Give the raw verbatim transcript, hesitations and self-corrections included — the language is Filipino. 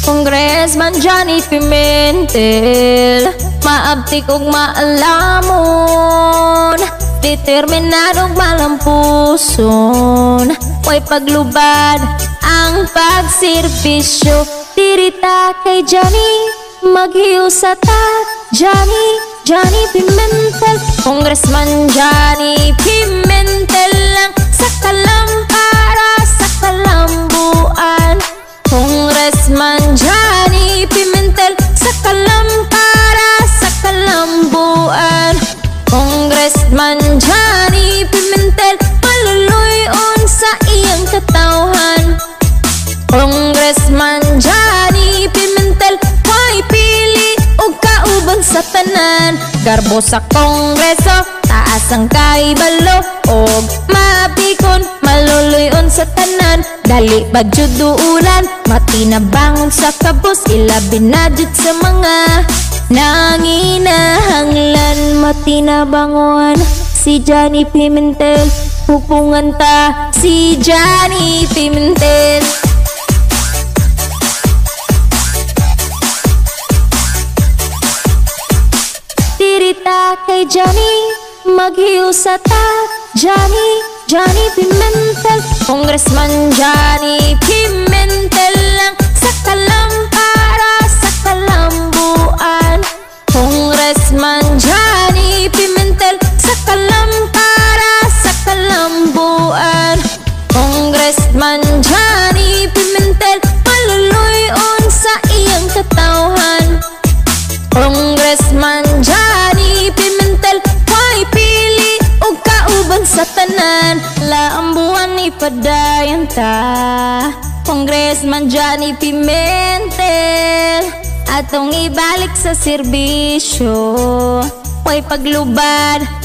Congressman Johnny Pimentel, maabtik ug maalamon, determinado ug malampuson, way paglubad ang pagserbisyo. Tirita kay Johnny, maghiyo sa ta. Johnny, Johnny Pimentel, Congressman Johnny Pimentel lang sa kalampara, sa kalambuan. Congressman Johnny Pimentel sa kalampara, sa kalambuan. Congressman Johnny Pimentel, maluluyon sa iyang katawhan. Congressman Johnny Pimentel, way pili o kauban sa tanan. Garbo sa kongreso, taas ang kaibalo, og mapikon, maluluyon sa tanan. Dali ba jud duulan, matinabangon sa kabus, ilabi na jud sa mga nanginahanglan. Matinabangon si Johnny Pimentel, pupungan ta si Johnny Pimentel. Tirita kay Johnny, maghiyo sa ta. Johnny, Johnny Pimentel, Congressman Johnny Pimentel lang sa kalampara, sa kalambuan. Congressman Johnny Pimentel sa kalampara, sa kalambuan. Congressman Johnny Pimentel, maluluyon sa iyang katawhan. Congressman Johnny Pimentel, way pili o kauban sa tanan. Laambuan ipadayan ta, Congressman Johnny Pimentel, atong ibalik sa serbisyo, way paglubad